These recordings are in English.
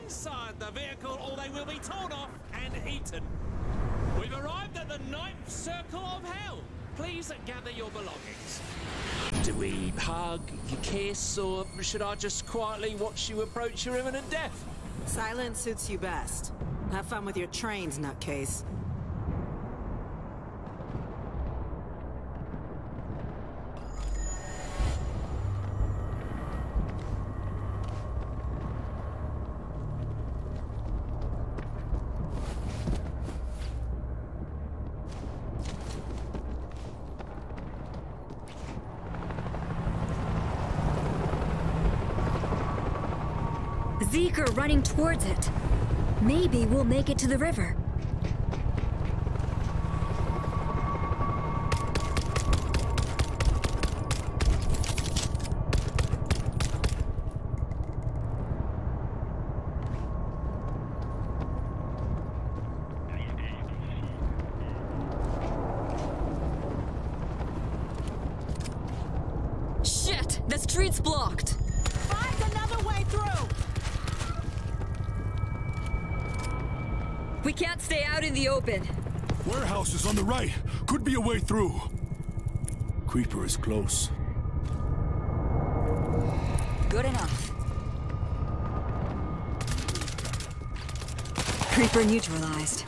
inside the vehicle or they will be torn off and eaten. We've arrived at the 9th circle of hell. Please gather your belongings. Do we hug, you kiss, or should I just quietly watch you approach your imminent death? Silence suits you best. Have fun with your trains, nutcase. Zeke are running towards it. Maybe we'll make it to the river. Shit! The street's blocked! Find another way through! We can't stay out in the open. Warehouse is on the right. Could be a way through. Creeper is close. Good enough. Creeper neutralized.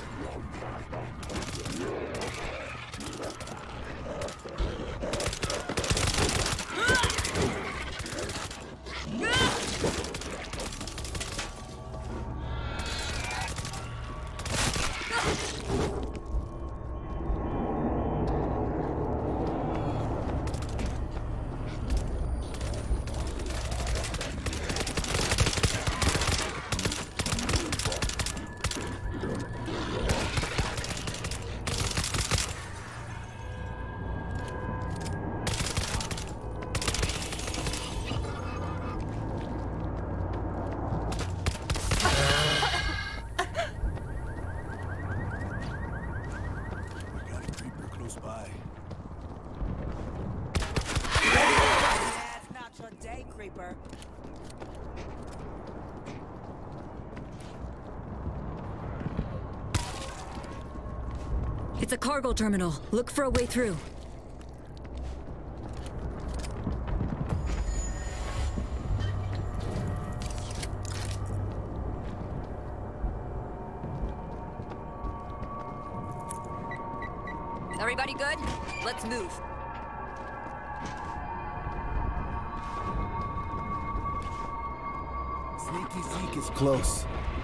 Creeper. It's a cargo terminal. Look for a way through. Everybody good? Let's move. Sneaky Zeke is close.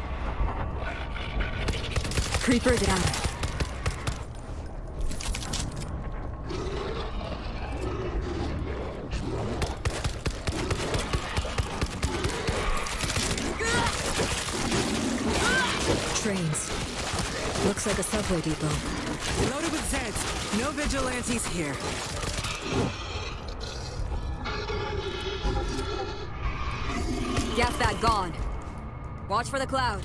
Creeper down. Trains. Looks like a subway depot. Loaded with Zeds. No vigilantes here. Gas bag gone. Watch for the cloud.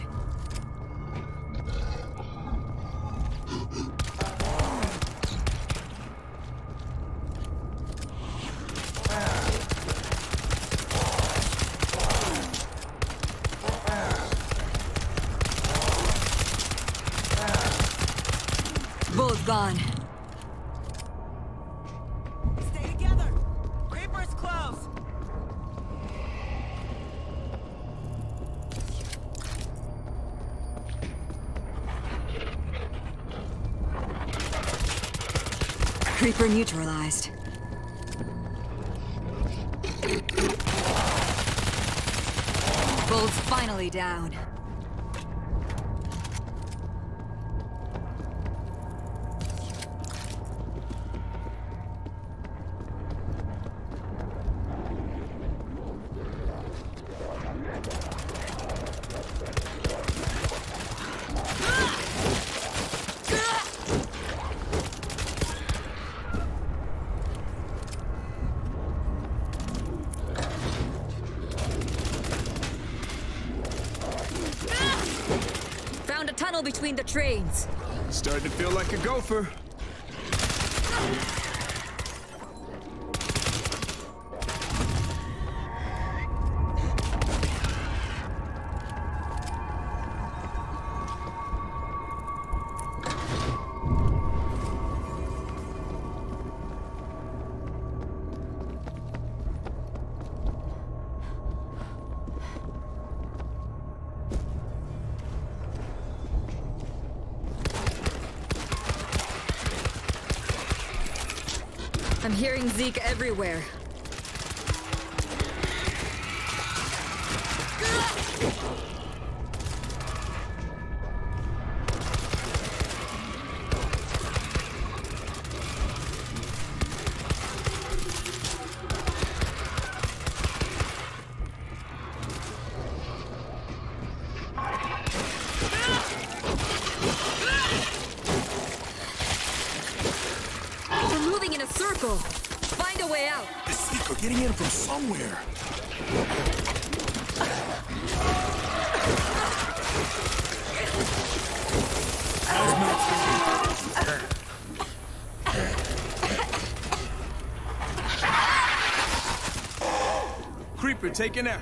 Bull's gone. Stay together. Creeper's close. Creeper neutralized. Bull's finally down. Found a tunnel between the trains. Starting to feel like a gopher. I'm hearing Zeke everywhere. We're moving in a circle. Find a way out. The Seeker getting in from somewhere. Creeper taken out.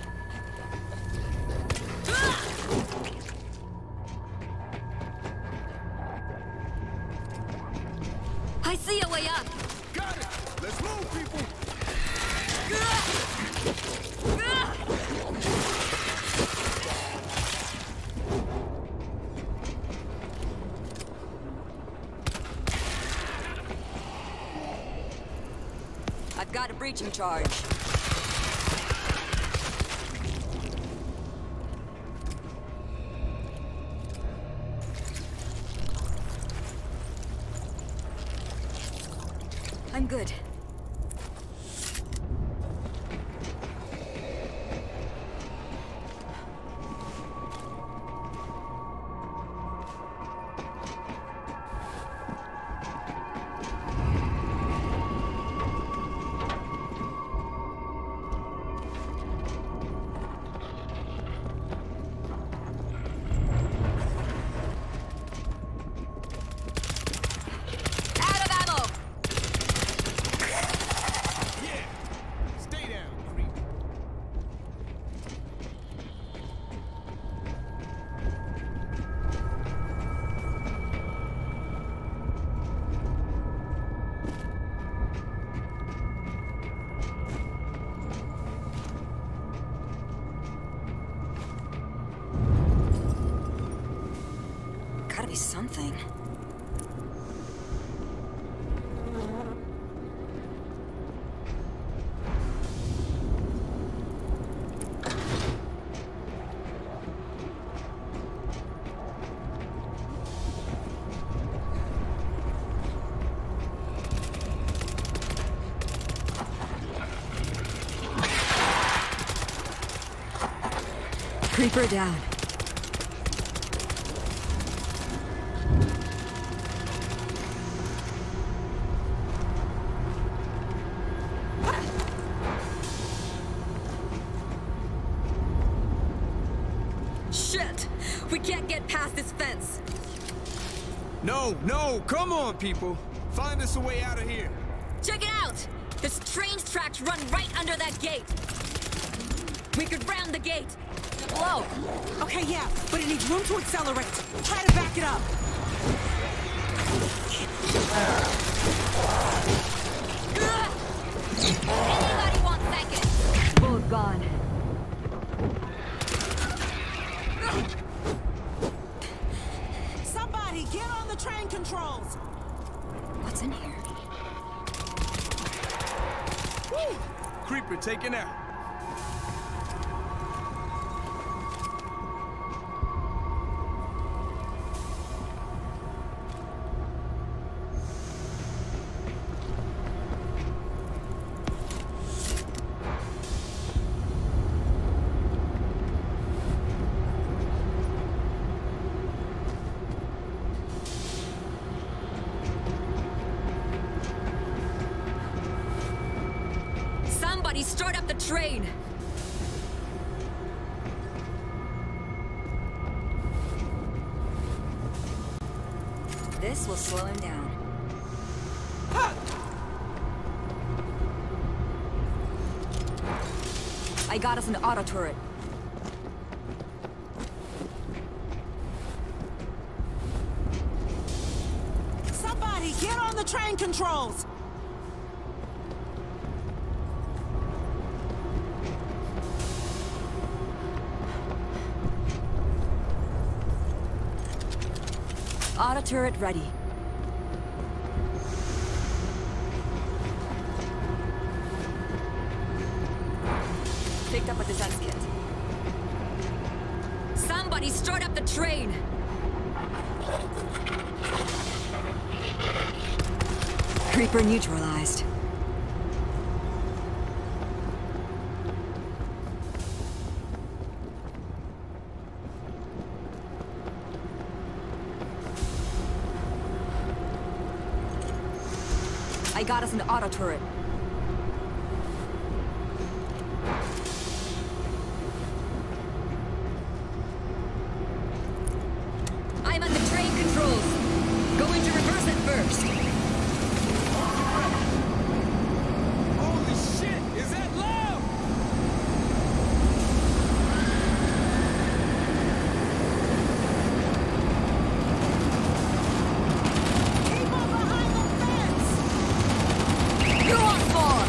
I see a way up. Got it. Let's move, people. I've got a breaching charge. I'm good. Gotta be something. Creeper down. Shit! We can't get past this fence. No, come on, people. Find us a way out of here. Check it out! This train's tracks run right under that gate. We could round the gate. Whoa! Okay, yeah, but it needs room to accelerate. Try to back it up. Anybody want seconds? Both gone. Somebody get on the train controls. What's in here? Woo! Creeper taken out. Somebody start up the train! This will slow him down. I got us an auto turret. Somebody get on the train controls. Auto turret ready. picked up a disaster. Somebody start up the train! Creeper neutralized. I got us an auto turret. I'm at the train controls. Going to reverse it first. Holy shit! Is that loud? People behind the fence! Who wants more?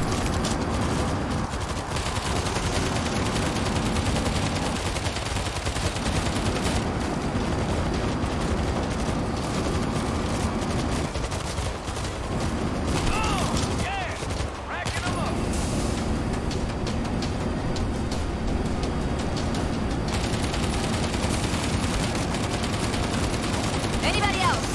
Anybody else?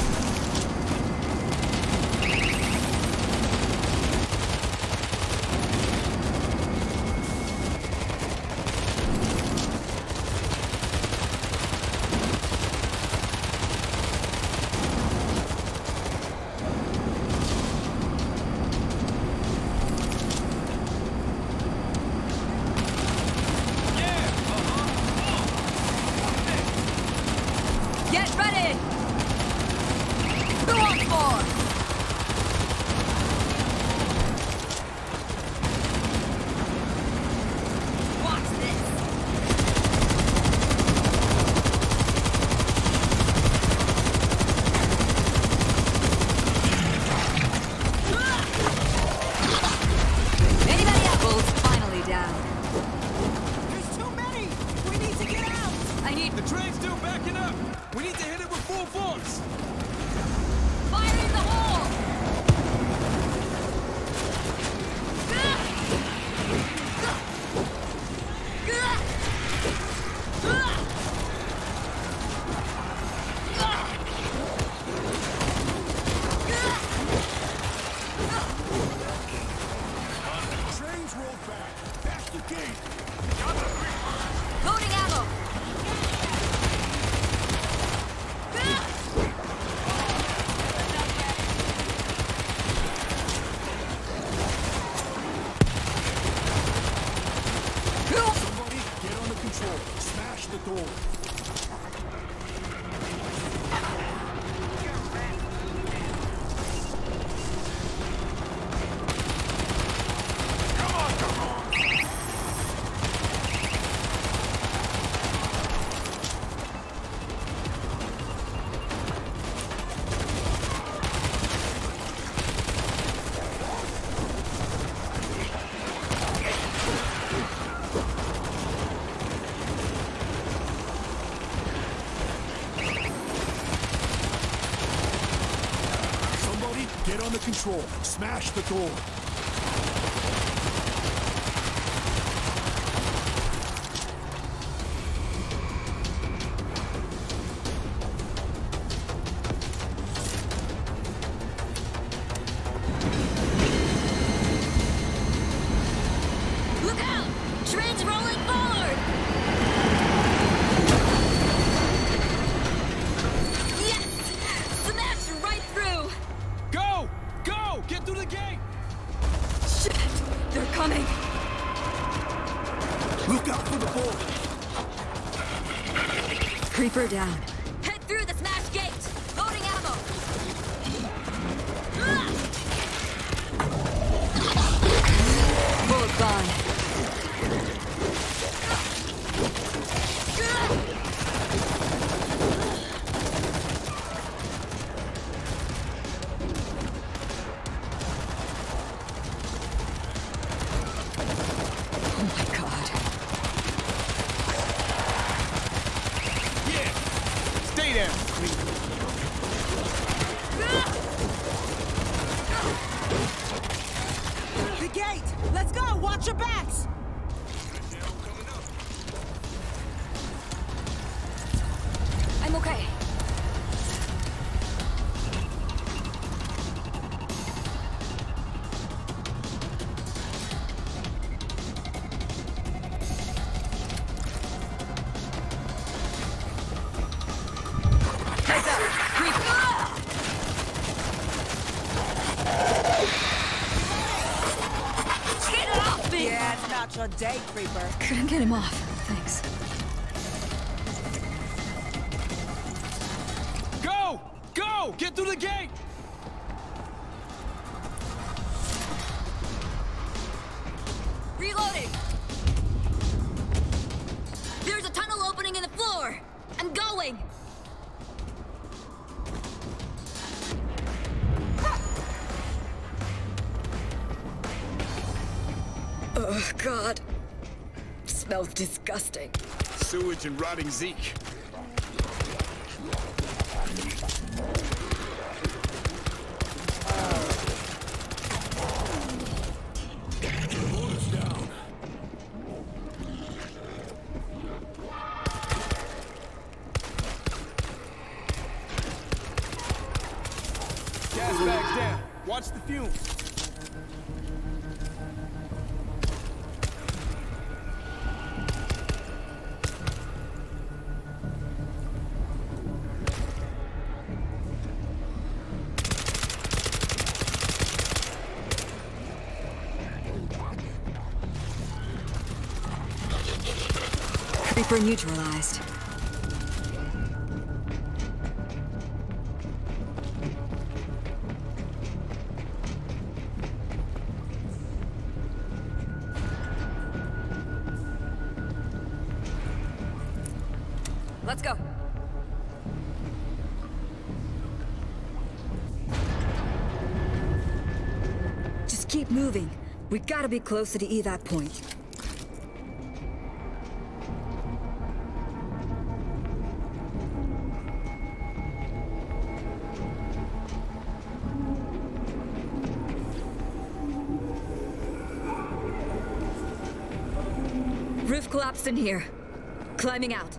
Get ready! Who wants more? Watch this! Anybody else? Bull's finally down. There's too many! We need to get out! I need The train's still backing up. We need to hit it with full force. fire in the hole! Trains rolled back. That's the gate. Loading ammo! Somebody get on the control. Smash the door. Somebody get on the control. Smash the door. Look out! Train's rolling forward! Yes! Smash right through! Go! Go! Get through the gate! Shit! They're coming! Look out for the ball. Creeper down. Head through the smash gate! Loading ammo! Bullet gone. Oh my god. Yeah! Stay down, Cleveland. The gate! Let's go! Watch your backs! your day, creeper. Couldn't get him off. Thanks. Go! Go! Get through the gate! Reloading! There's a tunnel opening in the floor! I'm going! Oh, God. Smells disgusting. Sewage and rotting Zeke. Gas bags down. Watch the fumes. Creeper neutralized. Let's go. Just keep moving. We gotta be close to the evac point. Roof collapsed in here. Climbing out.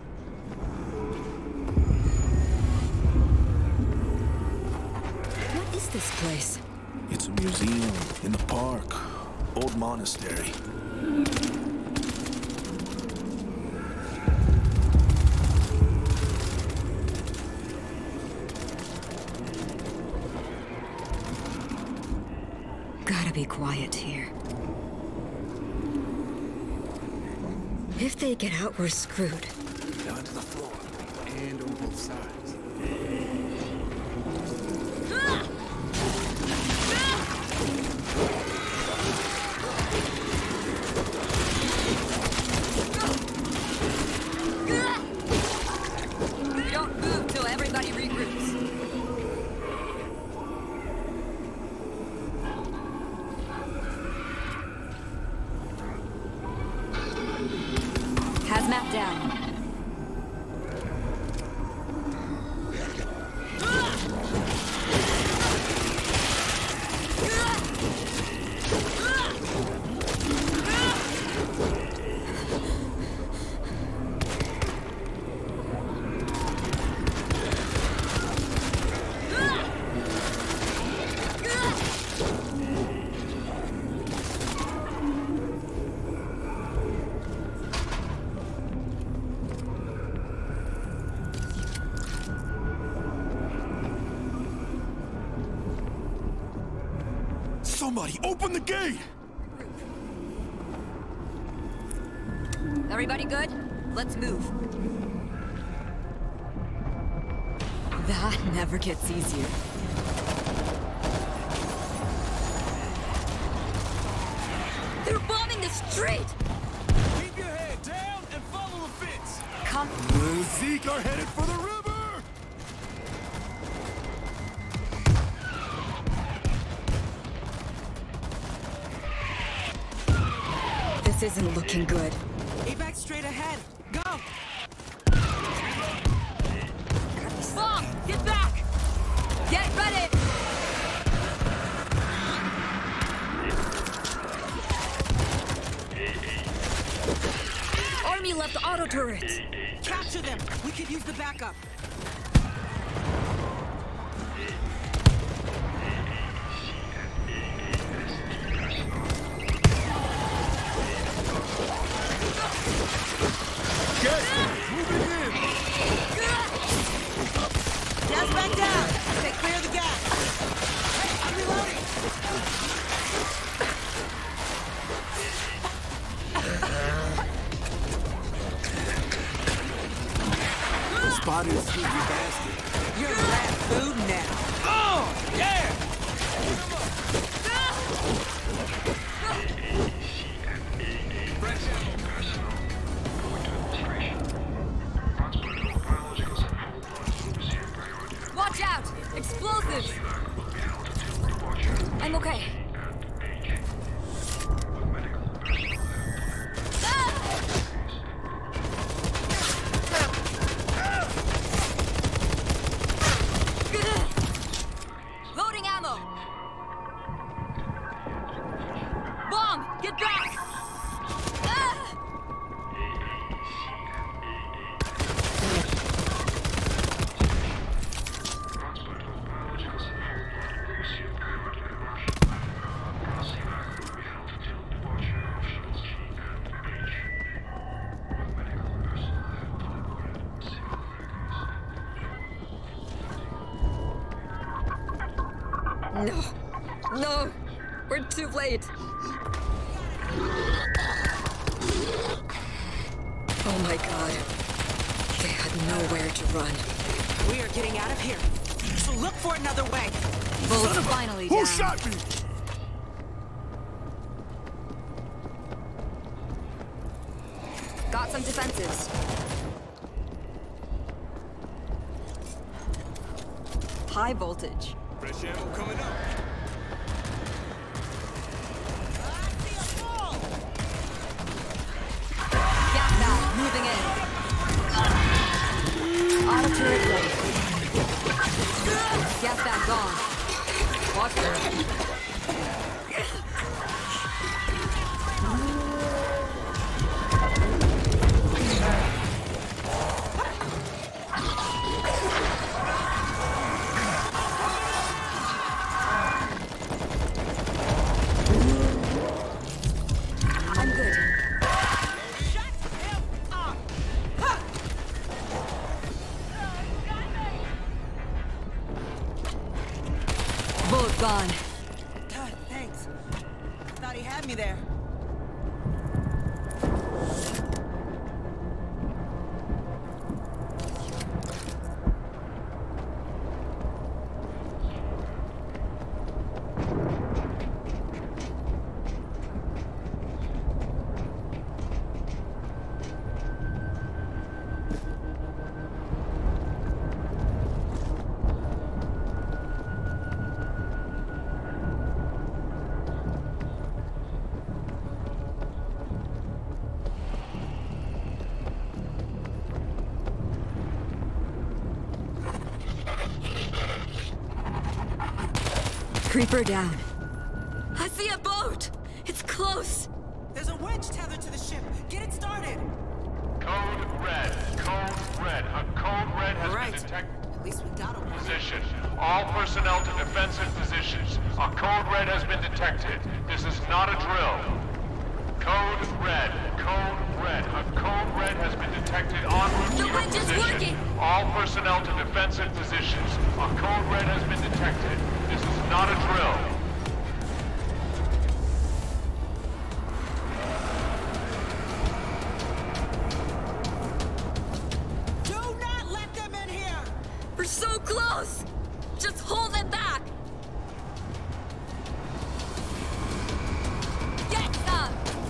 What is this place? It's a museum in the park. Old monastery. Gotta be quiet here. If they get out, we're screwed. Down to the floor. And on both sides. Don't move till everybody regroups. Hazmat down. Somebody, open the gate! Everybody good? Let's move. That never gets easier. They're bombing the street! Keep your head down and follow the fence. Come. Zeke are headed for the river! This isn't looking good. Evac straight ahead. Go! Bomb! Get back! Get ready! Army left auto turrets. Capture them! We could use the backup. Gas back down! Okay, clear the gas! Hey, I'm reloading! Spotted a sneaky bastard. You're rat food now. Oh, yeah! Watch out! Explosives! I'm okay. Loading ammo! Bomb! Get back! No. No! We're too late! Oh my god. They had nowhere to run. We are getting out of here. So look for another way. Bullets finally Who down. shot me? Got some defenses. High voltage. Fresh ammo coming up. Gas valve moving in. Auto turret ready. Gas valve gone. Watch her. I'm good. Bullet gone. God, thanks. Thought he had me there. Creeper down. I see a boat! It's close! There's a winch tethered to the ship. Get it started. Code red. Code red. A code red has Right. been detected. At least we got a one. Position. All personnel to defensive positions. A code red has been detected. This is not a drill. Code red. Code red. A code red has been detected en route to The your winch is position. working. All personnel to defensive positions. A code red has been detected. This is not a drill. Do not let them in here! We're so close! Just hold them back! Get some!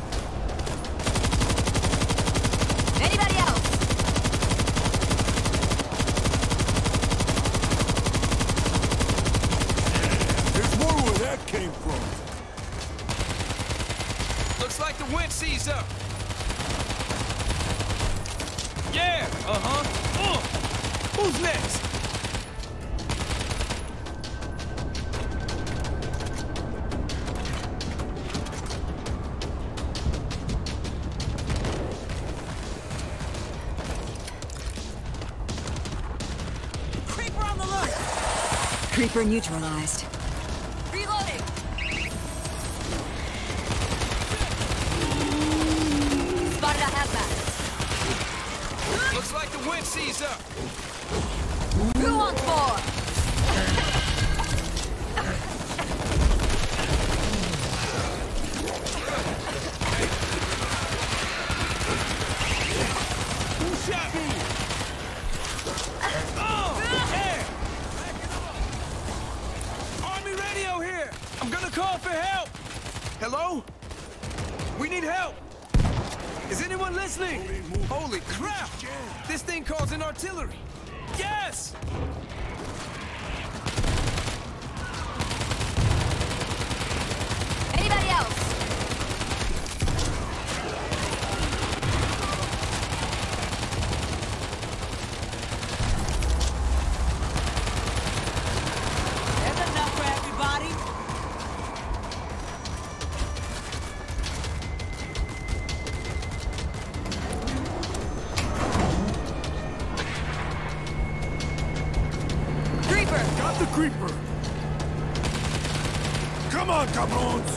Anybody else? There's more where that came from. Looks like the winch sees up. Yeah, who's next? Creeper on the loose! Creeper neutralized. Reloading! Spotted a hazmat. Looks like the winch sees up. Who wants more? Who shot me? anyone listening? Holy crap! This thing calls in artillery. Yes! Anybody else? There's enough for everybody. Creeper! Got the creeper! Come on, cabrons!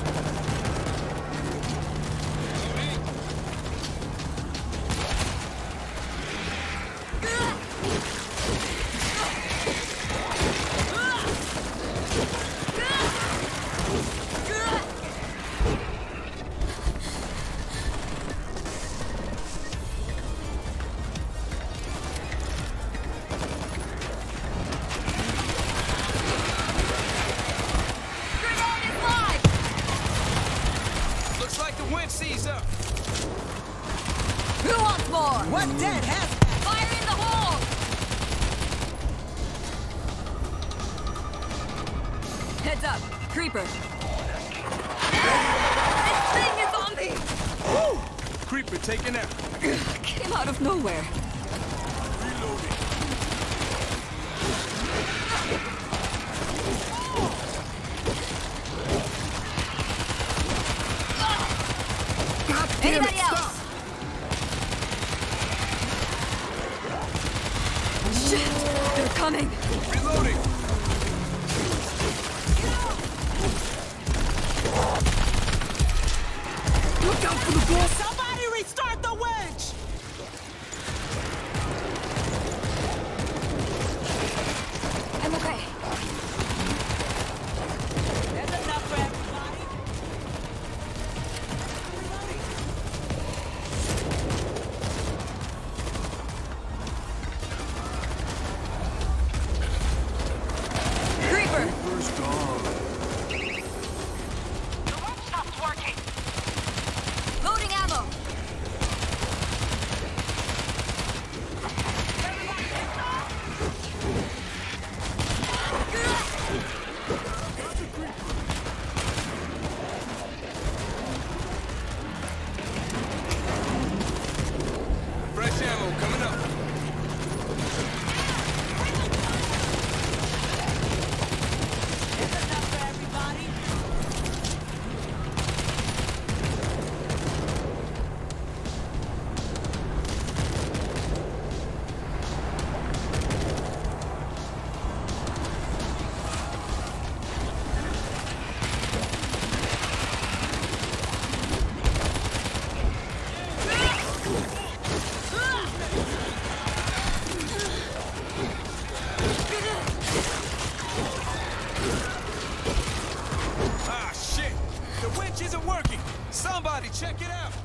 Grenade is live! Looks like the winch sees up. Who wants more? What dead has Fire in the hole! Heads up, Creeper. This thing is on me! Woo! Creeper taken out. Came out of nowhere. Anybody else? Shit! They're coming! Reloading. Look out for the ball! Somebody restart the winch! I'm okay. There's enough for everybody. Creeper! Creeper's gone. Loading ammo! Fresh ammo coming up. There's enough for everybody. Ah, shit! The winch isn't working! Somebody check it out!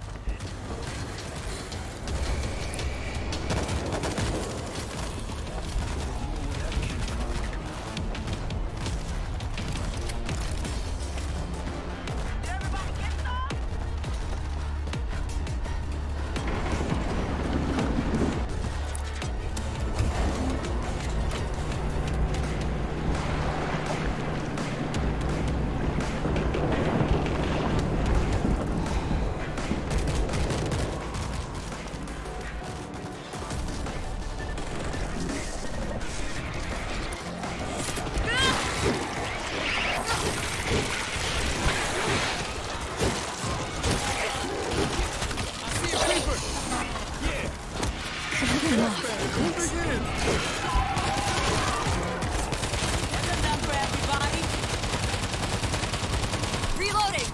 There's enough for everybody. Reloading!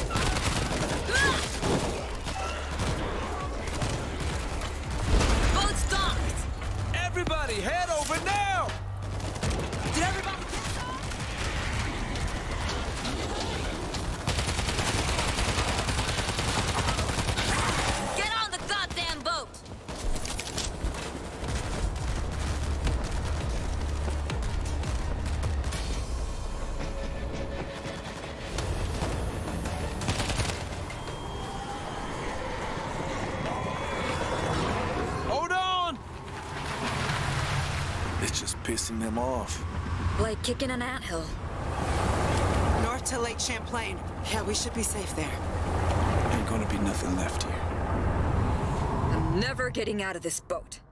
Boat's pissing them off. Like kicking an anthill. North to Lake Champlain. Yeah, we should be safe there. Ain't gonna be nothing left here. I'm never getting out of this boat.